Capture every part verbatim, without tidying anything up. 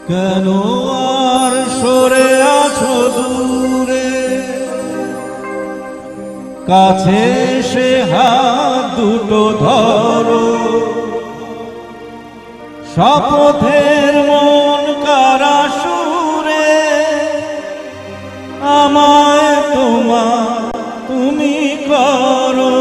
কেন আর সরে আছো দূরে, কাছে এসে হাত দুটো ধরো, শপথের মন কারা সুরে, আমায় তোমার তুমি করো।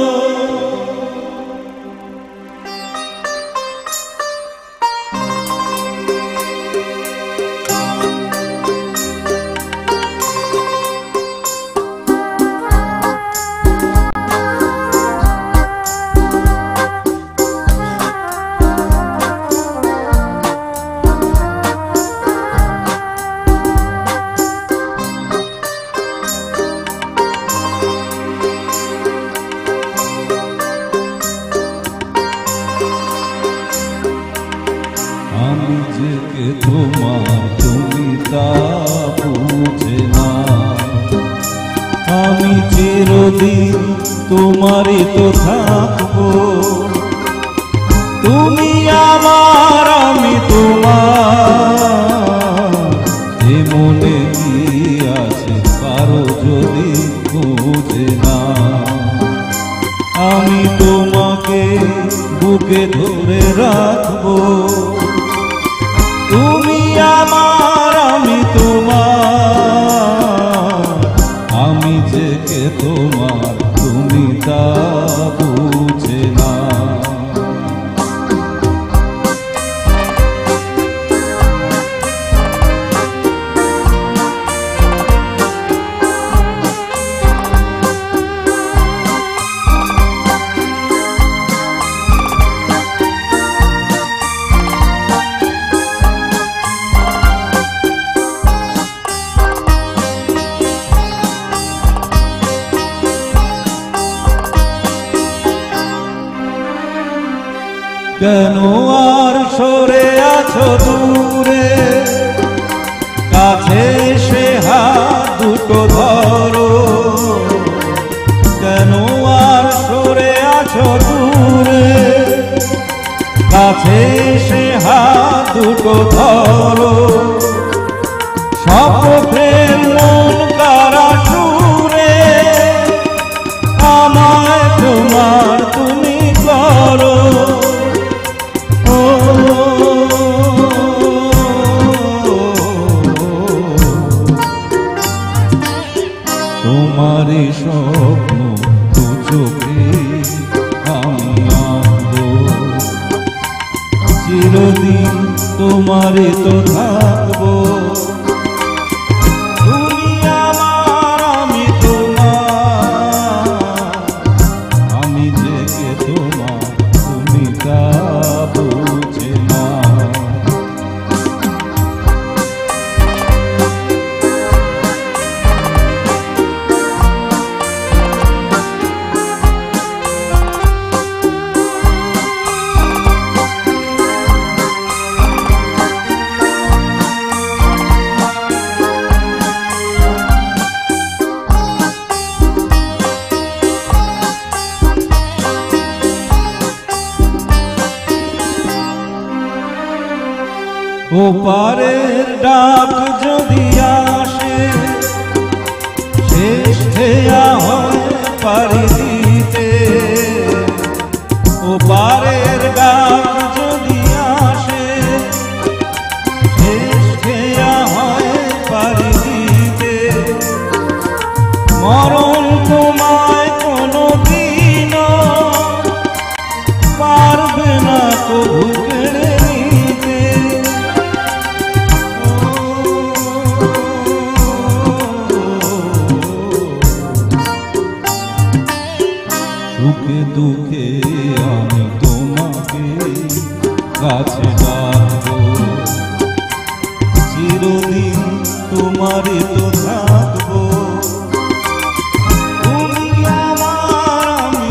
আমি যে কে তোমার তুমি তা বুঝে না, আমি চিরদিন তোমারই তো থাকবো, তুমি আমার আমি তোমার, এ মনে কি আছে কারো যদি বুঝে না। আমি তোমাকে বুকে ধরে রাখবো, তুমি আমার আমি তোমার, আমি যে কে তোমার তুমি তা বুঝে না। কেন আর সরে আছো দূরে, কাছে এসে হাত দুটো ধরো, কেন আর সরে আছো দূরে, কাছে এসে হাত দুটো ধরো, শপথের মন কারা সুরে, আমায় তোমার তুমি করো। তোমারই স্বপ্ন দু চোখে আমি আঁকবো, চিরদিন তোমারই তো থাকবো, তুমি আমার আমি তোমার, আমি যে কে তোমার তুমি তা বুঝে না। ওপারের ডাক যদি আসে, শেষ হেয়া হয় পারি দিতে, ওপারের ডাক যদি আসে, শেষ হেয়া হয় পারি দিতে, মরণ তোমায় কোনো দিনও পারবে না কবু কেড়ে নিতে। সুখে দুঃখে আমি তোমাকে কাছে ডাকবো, চিরদিন তোমারই তো থাকবো, তুমি আমার আমি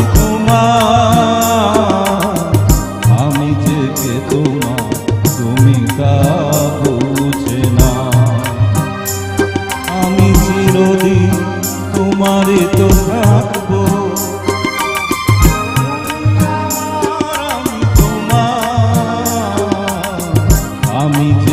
তোমার, আমি যে কে তোমার তুমি তা বুঝে না। আমি চিরদিন তোমারই তো থাকবো, আমি